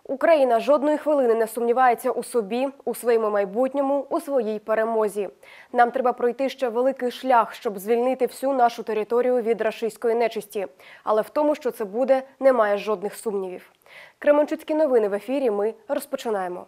Україна жодної хвилини не сумнівається у собі, у своєму майбутньому, у своїй перемозі. Нам треба пройти ще великий шлях, щоб звільнити всю нашу територію від рашистської нечисті. Але в тому, що це буде, немає жодних сумнівів. Кременчуцькі новини в ефірі. Ми розпочинаємо.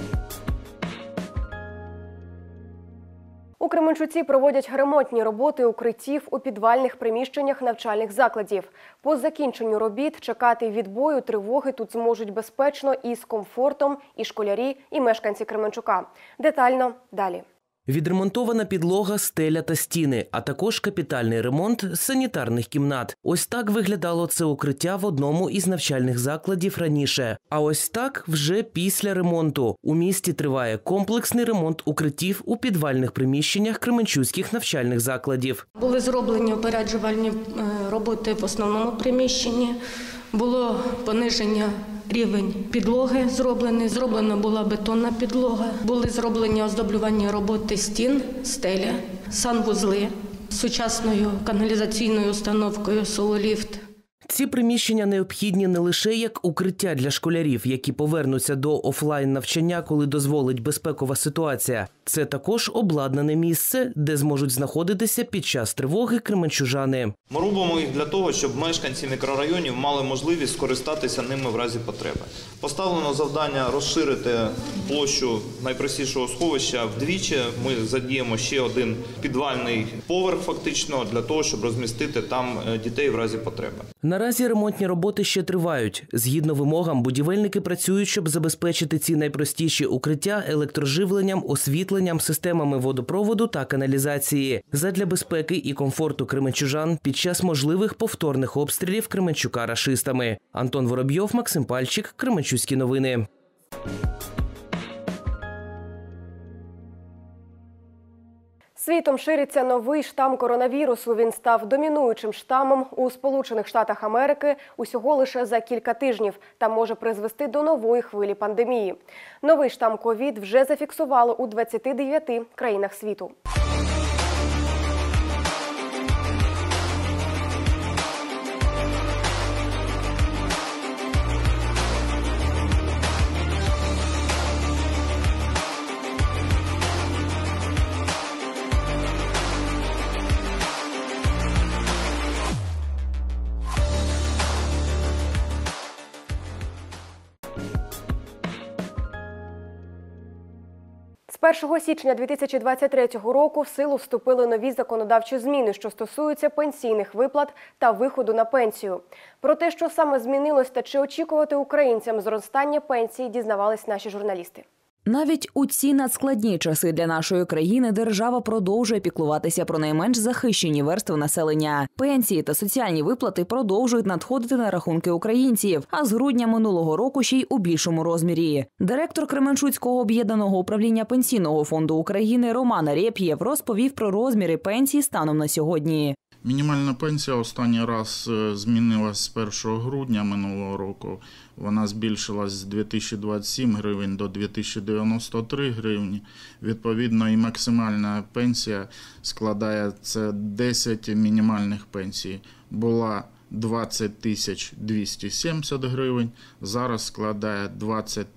У Кременчуці проводять ремонтні роботи укриттів у підвальних приміщеннях навчальних закладів. По закінченню робіт чекати відбою тривоги тут зможуть безпечно і з комфортом і школярі, і мешканці Кременчука. Детально далі. Відремонтована підлога, стеля та стіни, а також капітальний ремонт санітарних кімнат. Ось так виглядало це укриття в одному із навчальних закладів раніше. А ось так вже після ремонту. У місті триває комплексний ремонт укриттів у підвальних приміщеннях кременчуцьких навчальних закладів. Були зроблені опереджувальні роботи в основному приміщенні. Було пониження рівень підлоги зроблена була бетонна підлога. Були зроблені оздоблювальні роботи стін, стеля, санвузли з сучасною каналізаційною установкою «Сололіфт». Ці приміщення необхідні не лише як укриття для школярів, які повернуться до офлайн-навчання, коли дозволить безпекова ситуація. Це також обладнане місце, де зможуть знаходитися під час тривоги кременчужани. Ми робимо їх для того, щоб мешканці мікрорайонів мали можливість скористатися ними в разі потреби. Поставлено завдання розширити площу найпростішого сховища вдвічі. Ми задіємо ще один підвальний поверх фактично для того, щоб розмістити там дітей в разі потреби. Наразі ремонтні роботи ще тривають. Згідно вимогам, будівельники працюють, щоб забезпечити ці найпростіші укриття електроживленням, освітленням, системами водопроводу та каналізації. Задля безпеки і комфорту кременчужан під час можливих повторних обстрілів Кременчука рашистами. Антон Воробйов, Максим Пальчик, Кременчуцькі новини. Світом шириться новий штам коронавірусу. Він став домінуючим штамом у Сполучених Штатах Америки усього лише за кілька тижнів та може призвести до нової хвилі пандемії. Новий штам ковід вже зафіксували у 29 країнах світу. З 1 січня 2023 року в силу вступили нові законодавчі зміни, що стосуються пенсійних виплат та виходу на пенсію. Про те, що саме змінилось та чи очікувати українцям зростання пенсій, дізнавались наші журналісти. Навіть у ці надскладні часи для нашої країни держава продовжує піклуватися про найменш захищені верстви населення. Пенсії та соціальні виплати продовжують надходити на рахунки українців, а з грудня минулого року ще й у більшому розмірі. Директор Кременчуцького об'єднаного управління Пенсійного фонду України Роман Рєп'єв розповів про розміри пенсій станом на сьогодні. Мінімальна пенсія останній раз змінилась з 1 грудня минулого року. Вона збільшилась з 2027 гривень до 2093 гривні. Відповідно, і максимальна пенсія складає це 10 мінімальних пенсій. Була 20 270 гривень, зараз складає 20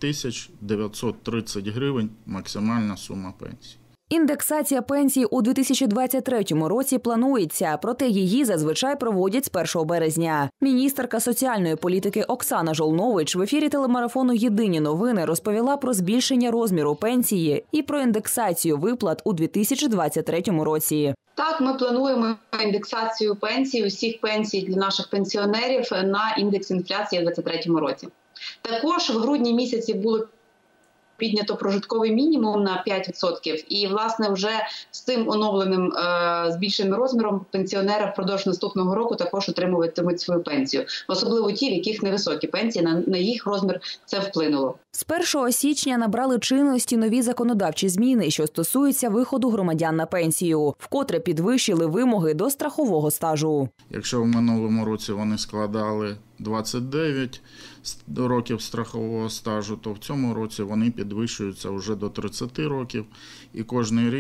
930 гривень максимальна сума пенсії. Індексація пенсій у 2023 році планується, проте її зазвичай проводять з 1 березня. Міністерка соціальної політики Оксана Жолнович в ефірі телемарафону «Єдині новини» розповіла про збільшення розміру пенсії і про індексацію виплат у 2023 році. Так, ми плануємо індексацію пенсій, усіх пенсій для наших пенсіонерів на індекс інфляції у 2023 році. Також в грудні місяці було піднято прожитковий мінімум на 5%. І, власне, вже з цим оновленим збільшеним розміром пенсіонери впродовж наступного року також отримуватимуть свою пенсію. Особливо ті, в яких невисокі пенсії, на їх розмір це вплинуло. З 1 січня набрали чинності нові законодавчі зміни, що стосуються виходу громадян на пенсію, вкотре підвищили вимоги до страхового стажу. Якщо в минулому році вони складали 29 років страхового стажу, то в цьому році вони підвищуються вже до 30 років. І кожний рік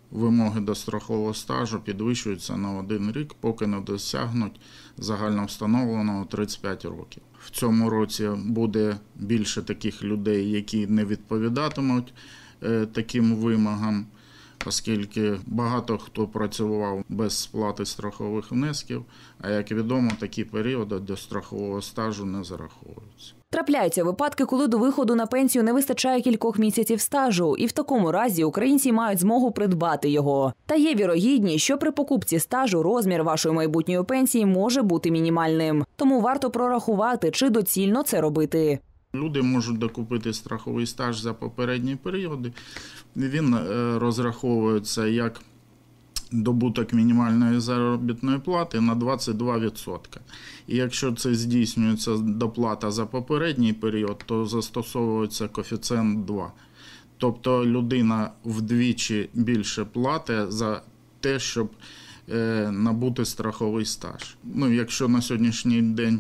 вимоги до страхового стажу підвищуються на 1 рік, поки не досягнуть загально встановленого 35 років. В цьому році буде більше таких людей, які не відповідатимуть таким вимогам, оскільки багато хто працював без сплати страхових внесків, а як відомо, такі періоди до страхового стажу не зараховуються. Трапляються випадки, коли до виходу на пенсію не вистачає кількох місяців стажу, і в такому разі українці мають змогу придбати його. Та є вірогідність, що при покупці стажу розмір вашої майбутньої пенсії може бути мінімальним. Тому варто прорахувати, чи доцільно це робити. Люди можуть докупити страховий стаж за попередні періоди. Він розраховується як добуток мінімальної заробітної плати на 22%. І якщо це здійснюється доплата за попередній період, то застосовується коефіцієнт 2. Тобто людина вдвічі більше платить за те, щоб набути страховий стаж. Якщо на сьогоднішній день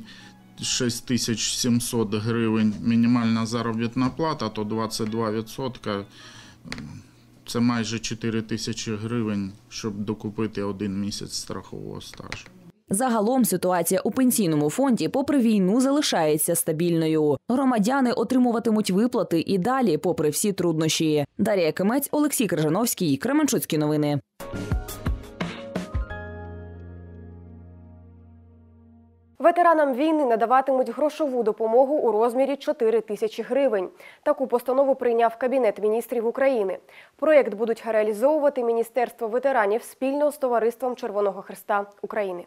6700 гривень мінімальна заробітна плата, то 22% це майже 4000 гривень, щоб докупити 1 місяць страхового стажу. Загалом ситуація у пенсійному фонді попри війну залишається стабільною. Громадяни отримуватимуть виплати і далі, попри всі труднощі. Дар'я Кимець, Олексій Крижановський, Кременчуцькі новини. Ветеранам війни надаватимуть грошову допомогу у розмірі 4 тисячі гривень. Таку постанову прийняв Кабінет міністрів України. Проєкт будуть реалізовувати Міністерство ветеранів спільно з Товариством Червоного Хреста України.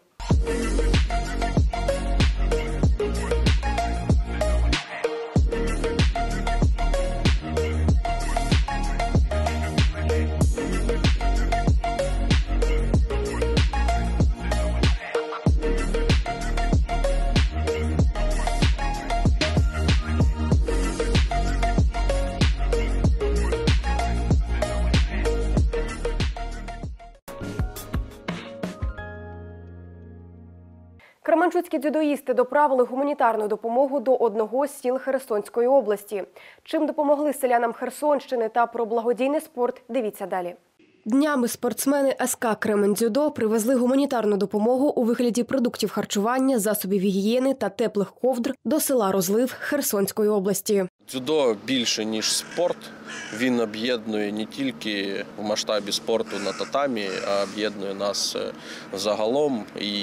Кременчуцькі дзюдоїсти доправили гуманітарну допомогу до одного з сіл Херсонської області. Чим допомогли селянам Херсонщини та про благодійний спорт – дивіться далі. Днями спортсмени СК «Кремень-дзюдо» привезли гуманітарну допомогу у вигляді продуктів харчування, засобів гігієни та теплих ковдр до села Розлив Херсонської області. Дзюдо більше, ніж спорт. Він об'єднує не тільки в масштабі спорту на татамі, а об'єднує нас загалом і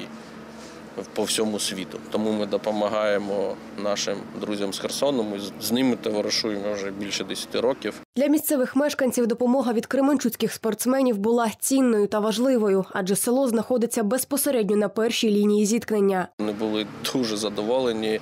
по всьому світу. Тому ми допомагаємо нашим друзям з Херсону, ми з ними товаришуємо вже більше 10 років. Для місцевих мешканців допомога від кременчуцьких спортсменів була цінною та важливою, адже село знаходиться безпосередньо на першій лінії зіткнення. Вони були дуже задоволені,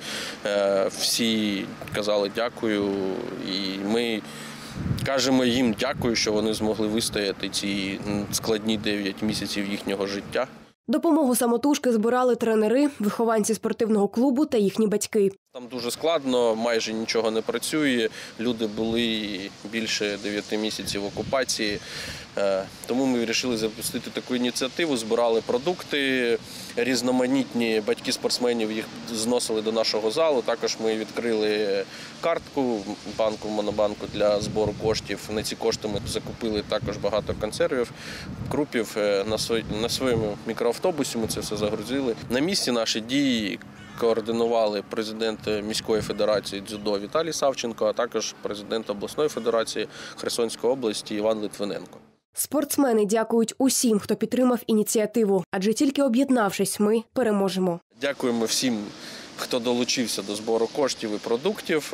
всі казали дякую, і ми кажемо їм дякую, що вони змогли вистояти ці складні 9 місяців їхнього життя. Допомогу самотужки збирали тренери, вихованці спортивного клубу та їхні батьки. Там дуже складно, майже нічого не працює. Люди були більше 9 місяців в окупації. Тому ми вирішили запустити таку ініціативу, збирали продукти різноманітні, батьки спортсменів їх зносили до нашого залу. Також ми відкрили картку банку Монобанку для збору коштів. На ці кошти ми закупили також багато консервів, крупів. На своєму мікроавтобусі ми це все загрузили. На місці наші дії координували президент міської федерації дзюдо Віталій Савченко, а також президент обласної федерації Херсонської області Іван Литвиненко. Спортсмени дякують усім, хто підтримав ініціативу, адже тільки об'єднавшись, ми переможемо. Дякуємо всім, хто долучився до збору коштів і продуктів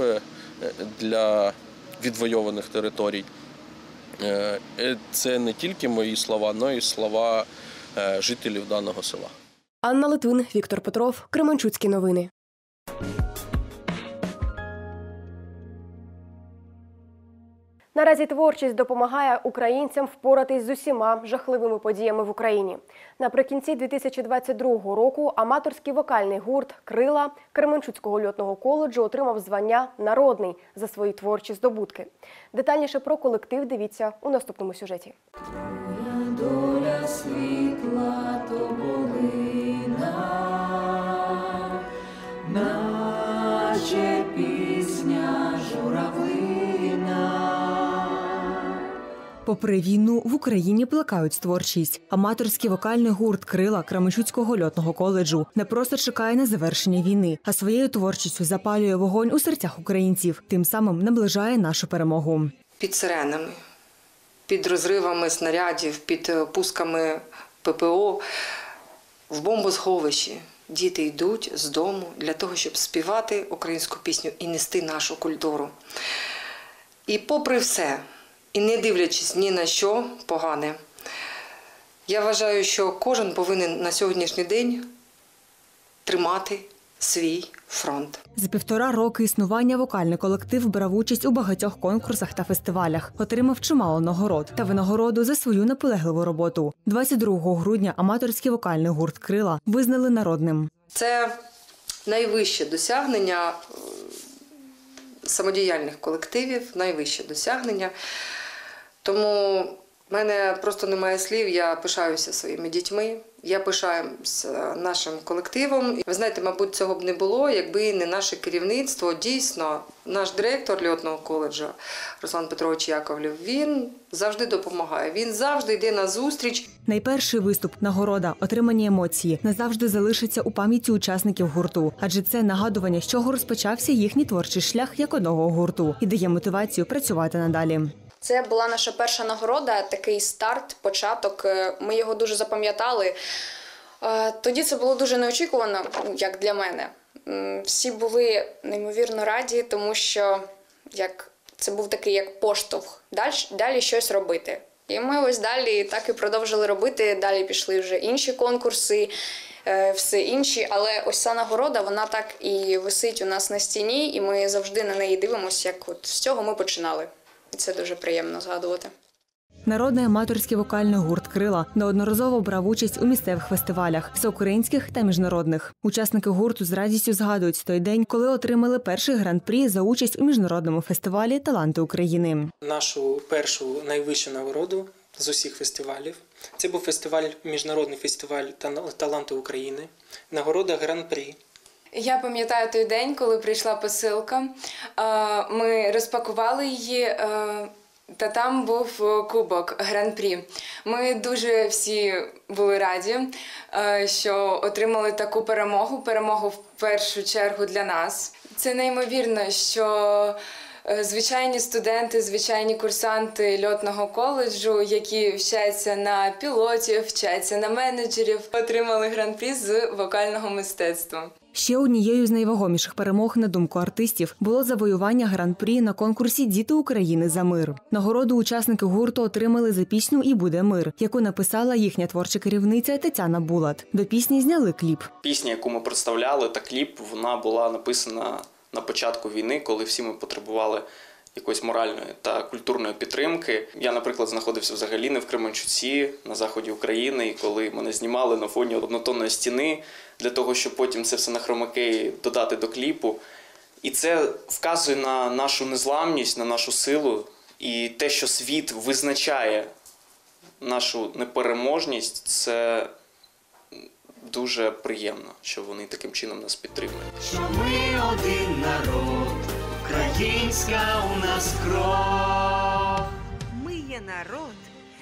для відвойованих територій. Це не тільки мої слова, але й слова жителів даного села. Анна Литвин, Віктор Петров, Кременчуцькі новини. Наразі творчість допомагає українцям впоратись з усіма жахливими подіями в Україні. Наприкінці 2022 року аматорський вокальний гурт «Крила» Кременчуцького льотного коледжу отримав звання «Народний» за свої творчі здобутки. Детальніше про колектив дивіться у наступному сюжеті. Доля світла то полина, наче пісня журавлина, Попри війну, в Україні плекають творчість. Аматорський вокальний гурт «Крила» Кременчуцького льотного коледжу не просто чекає на завершення війни, а своєю творчістю запалює вогонь у серцях українців, тим самим наближає нашу перемогу. Під сиренами, під розривами снарядів, під пусками ППО, в бомбосховищі діти йдуть з дому для того, щоб співати українську пісню і нести нашу культуру. І попри все, і не дивлячись ні на що погане, я вважаю, що кожен повинен на сьогоднішній день тримати свій фронт. За 1,5 роки існування вокальний колектив брав участь у багатьох конкурсах та фестивалях, отримав чимало нагород та винагороду за свою наполегливу роботу. 22 грудня аматорський вокальний гурт «Крила» визнали народним. Це найвище досягнення самодіяльних колективів, найвище досягнення. Тому в мене просто немає слів, я пишаюся своїми дітьми, я пишаюся нашим колективом. Ви знаєте, мабуть, цього б не було, якби не наше керівництво. Дійсно, наш директор льотного коледжу Руслан Петрович Яковлєв, він завжди допомагає, він завжди йде на зустріч. Найперший виступ, нагорода, отримані емоції назавжди залишаться у пам'яті учасників гурту, адже це нагадування, з чого розпочався їхній творчий шлях як одного гурту і дає мотивацію працювати надалі. Це була наша перша нагорода, такий старт, початок. Ми його дуже запам'ятали. Тоді це було дуже неочікувано, як для мене. Всі були неймовірно раді, тому що це був такий як поштовх, далі щось робити. І ми ось далі так і продовжили робити, далі пішли вже інші конкурси, все інші. Але ось ця нагорода, вона так і висить у нас на стіні, і ми завжди на неї дивимося, як от з цього ми починали. І це дуже приємно згадувати. Народний аматорський вокальний гурт «Крила» неодноразово брав участь у місцевих фестивалях, всеукраїнських та міжнародних. Учасники гурту з радістю згадують той день, коли отримали перший гран-прі за участь у міжнародному фестивалі «Таланти України». Нашу першу найвищу нагороду з усіх фестивалів. Це був міжнародний фестиваль «Таланти України», нагорода гран-прі. Я пам'ятаю той день, коли прийшла посилка. Ми розпакували її, та там був кубок гран-прі. Ми дуже всі були раді, що отримали таку перемогу в першу чергу для нас. Це неймовірно, що звичайні студенти, звичайні курсанти льотного коледжу, які вчаться на пілотів, вчаться на менеджерів, отримали гран-прі з вокального мистецтва. Ще однією з найвагоміших перемог, на думку артистів, було завоювання гран-прі на конкурсі «Діти України за мир». Нагороду учасники гурту отримали за пісню «І буде мир», яку написала їхня творча керівниця Тетяна Булат. До пісні зняли кліп. Пісня, яку ми представляли, та кліп, вона була написана на початку війни, коли всі ми потребували якоїсь моральної та культурної підтримки. Я, наприклад, знаходився взагалі не в Кременчуці, на заході України, і коли мене знімали на фоні однотонної стіни, для того, щоб потім це все на хромакеї додати до кліпу. І це вказує на нашу незламність, на нашу силу, і те, що світ визначає нашу непереможність, це дуже приємно, що вони таким чином нас підтримують. Що ми один народ, українська у нас кров. Ми є народ,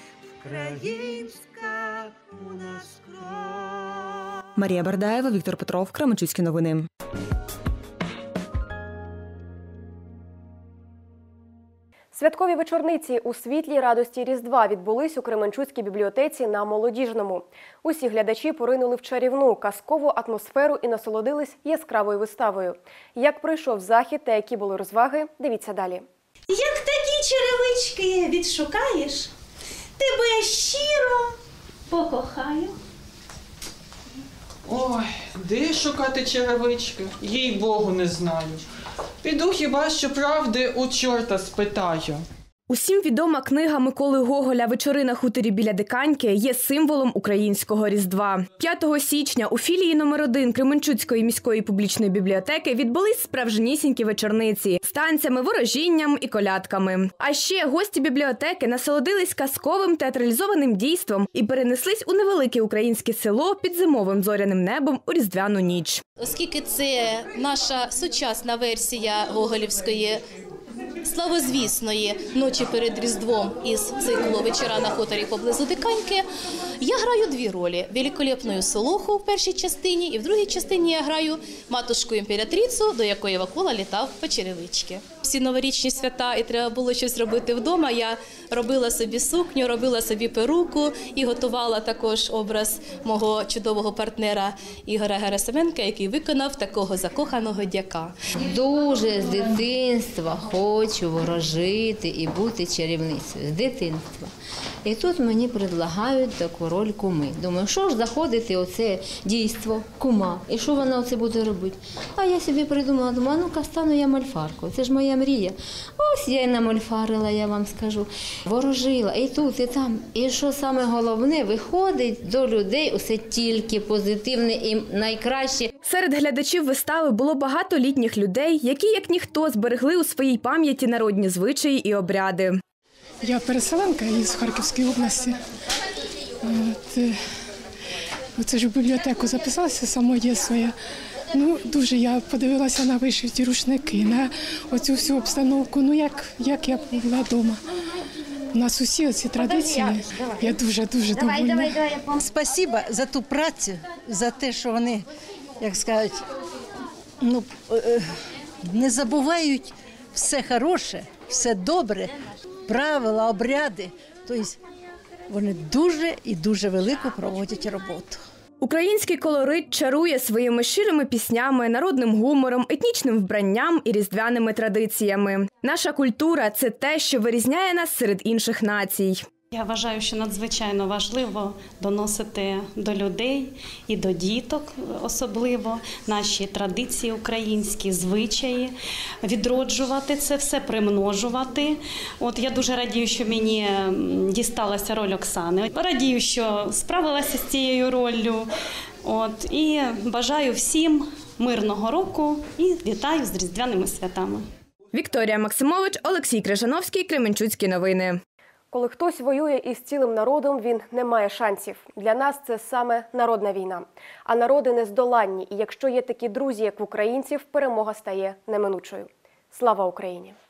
українська у нас кров. Марія Бердаєва, Віктор Петров, Кременчуцькі новини. Святкові вечорниці у світлі радості Різдва відбулись у Кременчуцькій бібліотеці на Молодіжному. Усі глядачі поринули в чарівну, казкову атмосферу і насолодились яскравою виставою. Як пройшов захід та які були розваги, дивіться далі. Як такі черевички відшукаєш, тебе щиро покохаю. Ой, де шукати черевички? Їй-богу, не знаю. Піду хіба що правди у чорта спитаю. Усім відома книга Миколи Гоголя «Вечори на хуторі біля Диканьки» є символом українського Різдва. 5 січня у філії номер 1 Кременчуцької міської публічної бібліотеки відбулись справжнісінькі вечорниці з танцями, ворожінням і колядками. А ще гості бібліотеки насолодились казковим театралізованим дійством і перенеслись у невелике українське село під зимовим зоряним небом у різдвяну ніч. Оскільки це наша сучасна версія гоголівської славозвісної «Ночі перед Різдвом» із циклу «Вечора на хуторі поблизу Диканьки» я граю дві ролі – великолепну Солоху в першій частині, і в другій частині я граю матушку-імператрицю, до якої Вакула літав по черевички. Всі новорічні свята, і треба було щось робити вдома, я робила собі сукню, робила собі перуку і готувала також образ мого чудового партнера Ігоря Герасименка, який виконав такого закоханого дяка. Дуже з дитинства хочу ворожити і бути чарівницею. З дитинства. І тут мені предлагають таку роль куми. Думаю, що ж заходити оце дійство, кума, і що вона оце буде робити? А я собі придумала, думаю, ну-ка стану я мольфаркою, це ж моя мрія. Ось я й намольфарила, я вам скажу. Ворожила і тут, і там. І що саме головне, виходить до людей усе тільки позитивне і найкраще. Серед глядачів вистави було багато літніх людей, які, як ніхто, зберегли у своїй пам'яті народні звичаї і обряди. Я переселенка із Харківської області. Оце ж в бібліотеку записалася самого дитинства. Ну, дуже я подивилася на вишиті рушники, на оцю всю обстановку, ну як я була вдома. У нас усі оці традиції, я дуже-дуже довольна. Спасибо за ту працю, за те, що вони, як сказати, ну, не забувають все хороше, все добре, правила, обряди. Тобто вони дуже і дуже велику проводять роботу. Український колорит чарує своїми щирими піснями, народним гумором, етнічним вбранням і різдвяними традиціями. Наша культура – це те, що вирізняє нас серед інших націй. Я вважаю, що надзвичайно важливо доносити до людей і до діток особливо наші традиції українські, звичаї, відроджувати це все, примножувати. От я дуже радію, що мені дісталася роль Оксани. Радію, що справилася з цією роллю. От, і бажаю всім мирного року і вітаю з Різдвяними святами. Вікторія Максимович, Олексій Крижановський, Кременчуцькі новини. Коли хтось воює із цілим народом, він не має шансів. Для нас це саме народна війна. А народи нездоланні. І якщо є такі друзі, як в українців, перемога стає неминучою. Слава Україні!